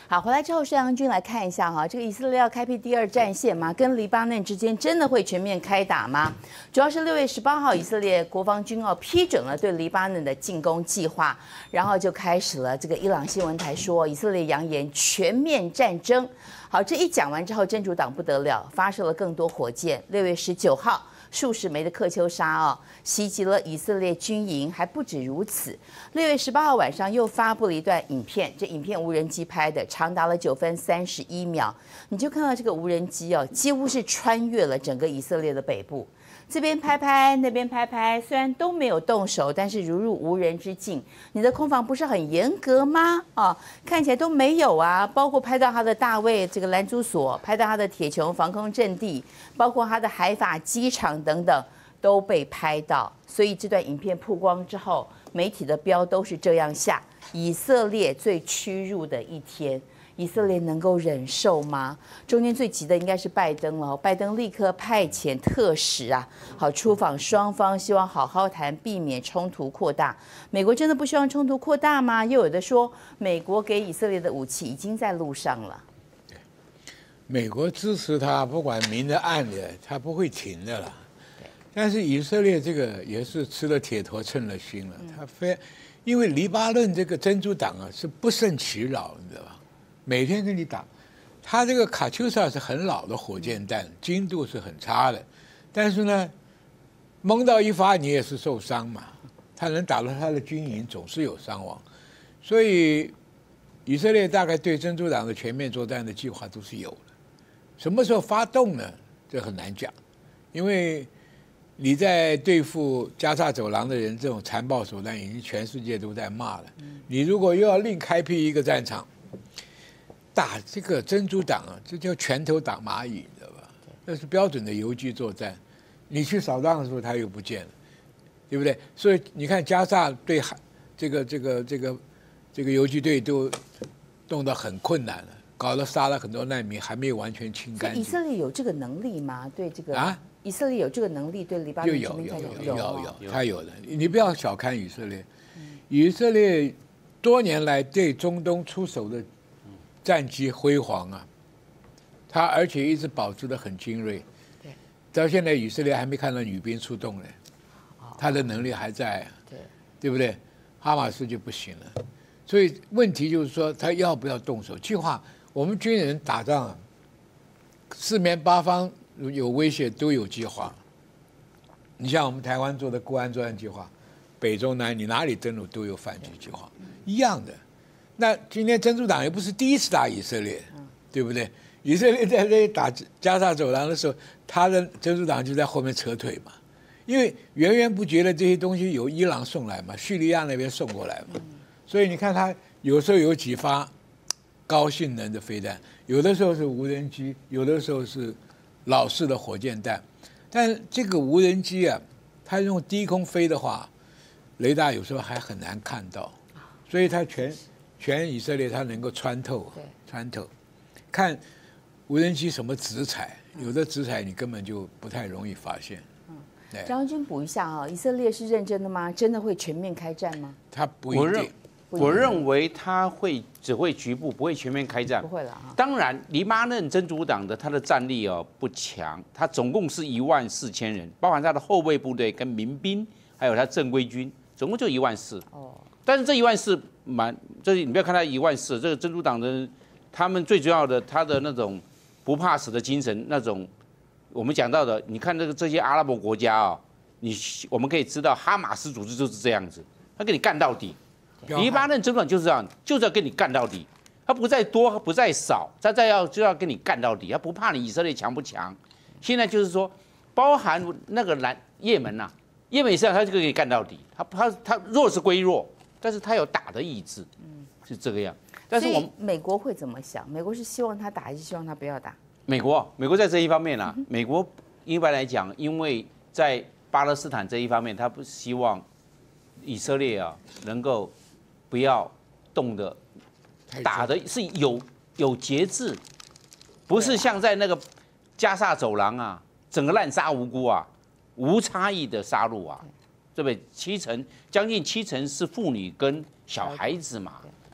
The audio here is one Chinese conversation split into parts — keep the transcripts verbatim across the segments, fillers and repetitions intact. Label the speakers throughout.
Speaker 1: 好，回来之后，盛阳君来看一下哈，这个以色列要开辟第二战线吗？跟黎巴嫩之间真的会全面开打吗？主要是六月十八号，以色列国防军哦批准了对黎巴嫩的进攻计划，然后就开始了这个伊朗新闻台说，以色列扬言全面战争。好，这一讲完之后，真主党不得了，发射了更多火箭。六月十九号。数十枚的克秋莎哦，袭击了以色列军营，还不止如此。六月十八号晚上又发布了一段影片，这影片无人机拍的，长达了九分三十一秒。你就看到这个无人机哦，几乎是穿越了整个以色列的北部，这边拍拍，那边拍拍，虽然都没有动手，但是如入无人之境。你的空防不是很严格吗？啊，看起来都没有啊，包括拍到他的大卫这个拦阻所，拍到他的铁穹防空阵地，包括他的海法机场等等都被拍到。所以这段影片曝光之后，媒体的标都是这样下：以色列最屈辱的一天。以色列能够忍受吗？中间最急的应该是拜登了，拜登立刻派遣特使啊，好出访双方，希望好好谈，避免冲突扩大。美国真的不希望冲突扩大吗？又有的说，美国给以色列的武器已经在路上了。
Speaker 2: 美国支持他，不管明的暗的，他不会停的了。但是以色列这个也是吃了铁头蹭了心了，他非因为黎巴嫩这个真主党啊是不胜其扰，你知道吧？每天跟你打，他这个卡秋莎是很老的火箭弹，精度是很差的，但是呢，蒙到一发你也是受伤嘛，他能打到他的军营总是有伤亡，所以以色列大概对真主党的全面作战的计划都是有的，什么时候发动呢？这很难讲，因为你在对付加沙走廊的人这种残暴手段，已经全世界都在骂了。你如果又要另开辟一个战场，打这个真主党啊，这叫拳头打蚂蚁，你知道吧？那是标准的游击作战。你去扫荡的时候，他又不见了，对不对？所以你看加沙对这个这个这个这个游击队都弄得很困难了，搞得杀了很多难民，还没有完全清干净。
Speaker 1: 以色列有这个能力吗？对这个
Speaker 2: 啊？
Speaker 1: 以色列有这个能力对黎巴嫩
Speaker 2: 有
Speaker 1: 全面战争
Speaker 2: 有有有有，他有的。你不要小看以色列，以色列多年来对中东出手的战绩辉煌啊，他而且一直保持得很精锐。
Speaker 1: 对，
Speaker 2: 到现在以色列还没看到女兵出动呢，他的能力还在、啊，
Speaker 1: 对，
Speaker 2: 对不对？哈马斯就不行了，所以问题就是说他要不要动手？计划我们军人打仗啊，四面八方有威胁都有计划。你像我们台湾做的国安作战计划，北中南你哪里登陆都有反击计划，一样的。那今天真主党又不是第一次打以色列，对不对？以色列在这里打加沙走廊的时候，他的真主党就在后面扯腿嘛，因为源源不绝的这些东西由伊朗送来嘛，叙利亚那边送过来嘛，所以你看他有时候有几发高性能的飞弹，有的时候是无人机，有的时候是老式的火箭弹，但这个无人机啊，它用低空飞的话，雷达有时候还很难看到，所以它全。全以色列它能够穿透，穿透，看无人机什么直采，有的直采你根本就不太容易发现。
Speaker 1: 嗯，张将军补一下啊，以色列是认真的吗？真的会全面开战吗？
Speaker 2: 他不一定。
Speaker 3: 我认为他会只会局部，不会全面开战。
Speaker 1: 不会了啊。
Speaker 3: 当然，黎巴嫩真主党的他的战力哦不强，他总共是一万四千人，包含他的后备部队跟民兵，还有他正规军，总共就一万四。哦。但是这一万四蛮，这你不要看他一万四，这个真主党的他们最主要的他的那种不怕死的精神，那种我们讲到的，你看这个这些阿拉伯国家啊、哦，你我们可以知道哈马斯组织就是这样子，他跟你干到底。黎巴嫩真主党就是这样，就是要跟你干到底，他不在多不在少，他再要就要跟你干到底，他不怕你以色列强不强。现在就是说，包含那个南也门呐、啊，也门实际上他就跟你干到底，他他他弱是归弱。但是他有打的意志，嗯，是这个样。但是我们
Speaker 1: 美国会怎么想？美国是希望他打，还是希望他不要打？
Speaker 3: 美国，美国在这一方面啊，嗯、美国一般来讲，因为在巴勒斯坦这一方面，他不希望以色列啊能够不要动的，打的是有有节制，不是像在那个加沙走廊啊，整个滥杀无辜啊，无差异的杀戮啊。对不对？七成将近七成是妇女跟小孩子嘛，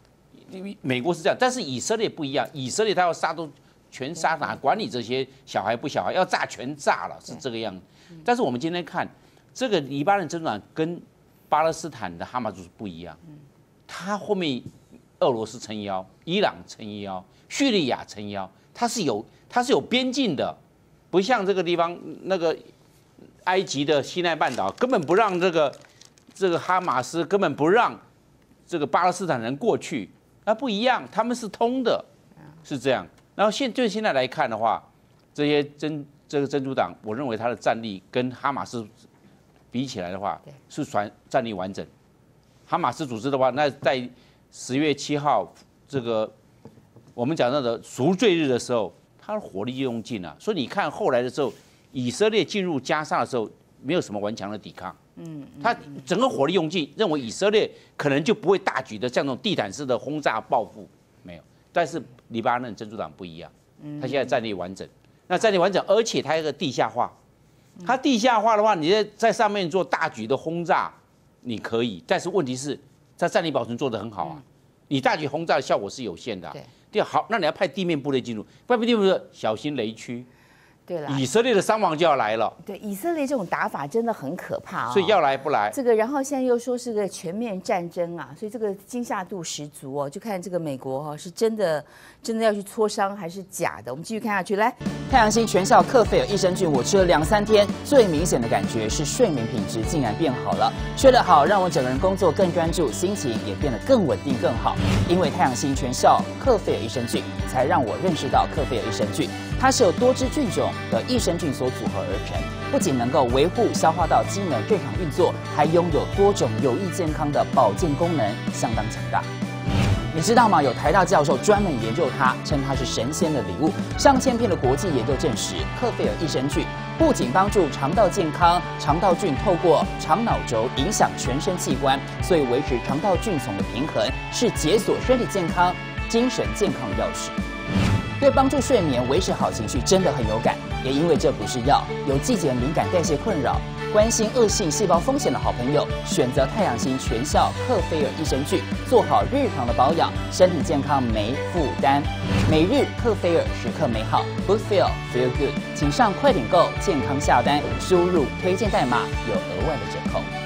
Speaker 3: 美国是这样，但是以色列不一样，以色列他要杀都全杀，哪管你这些小孩不小孩，要炸全炸了，是这个样子。但是我们今天看这个黎巴嫩真主党跟巴勒斯坦的哈马斯不一样，他后面俄罗斯撑腰，伊朗撑腰，叙利亚撑腰，它是有它是有边境的，不像这个地方那个埃及的西奈半岛根本不让这个这个哈马斯根本不让这个巴勒斯坦人过去，那不一样，他们是通的，是这样。然后现就现在来看的话，这些真这个真主党，我认为他的战力跟哈马斯比起来的话，是算战力完整。哈马斯组织的话，那在十月七号这个我们讲到的赎罪日的时候，他的火力用尽了。所以你看后来的时候，以色列进入加沙的时候，没有什么顽强的抵抗。嗯，他整个火力用尽，认为以色列可能就不会大举的像那种地毯式的轰炸报复，没有。但是黎巴嫩真主党不一样，他现在战力完整。那战力完整，而且它有一个地下化。它地下化的话，你在在上面做大举的轰炸，你可以，但是问题是，它战力保存做得很好啊。你大举轰炸的效果是有限的、啊。对。第二，好，那你要派地面部队进入，外面地面部队小心雷区。
Speaker 1: 对了，
Speaker 3: 以色列的伤亡就要来了。
Speaker 1: 对，以色列这种打法真的很可怕哦。
Speaker 3: 所以要来不来？
Speaker 1: 这个，然后现在又说是个全面战争啊，所以这个惊吓度十足哦。就看这个美国哈、哦，是真的真的要去磋商还是假的？我们继续看下去。来，
Speaker 4: 太阳星全效克菲尔益生菌，我吃了两三天，最明显的感觉是睡眠品质竟然变好了。睡得好，让我整个人工作更专注，心情也变得更稳定更好。因为太阳星全效克菲尔益生菌，才让我认识到克菲尔益生菌。它是由多支菌种的益生菌所组合而成，不仅能够维护消化道机能正常运作，还拥有多种有益健康的保健功能，相当强大。你知道吗？有台大教授专门研究它，称它是神仙的礼物。上千篇的国际研究证实，克菲尔益生菌不仅帮助肠道健康，肠道菌透过肠脑轴影响全身器官，所以维持肠道菌丛的平衡，是解锁身体健康、精神健康的钥匙。对帮助睡眠、维持好情绪真的很有感，也因为这不是药，有季节敏感、代谢困扰、关心恶性细胞风险的好朋友，选择太阳星全效克菲尔益生菌，做好日常的保养，身体健康没负担。每日克菲尔，时刻美好 ，Good Feel Feel Good， 请上快点购健康下单，输入推荐代码有额外的折扣。